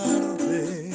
tarde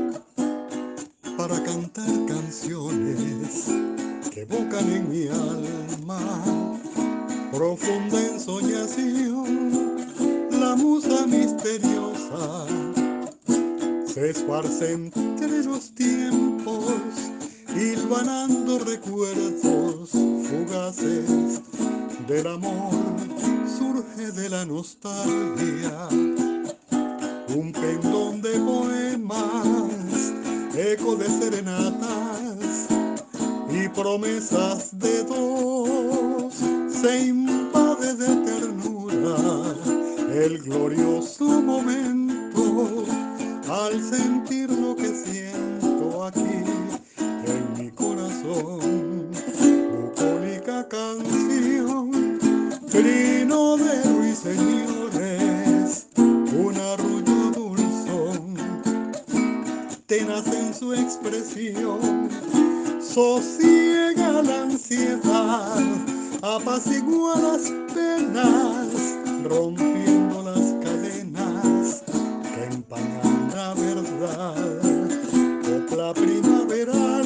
para cantar canciones que evocan en mi alma profunda ensoñación. La musa misteriosa se esparce entre los tiempos, hilvanando recuerdos fugaces del amor. Surge de la nostalgia un pendón de poemas, eco de serenatas y promesas de dos. Se invade de ternura el glorioso momento al sentir lo que siento aquí en mi corazón. Bucólica canción, trino de ruiseñores, un arrullo dulzón, tenaz en su expresión, sosiega la ansiedad, apacigua las penas, rompiendo las cadenas que empañan la verdad. Copla primaveral,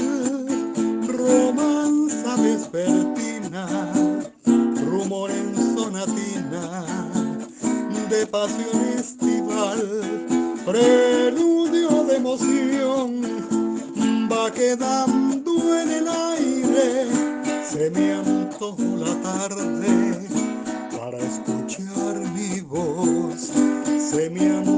romanza vespertina, rumor en sonatina de pasión estival, preludio de emoción, va quedando en el aire. Se me antojó la tarde para escuchar mi voz, se me antojó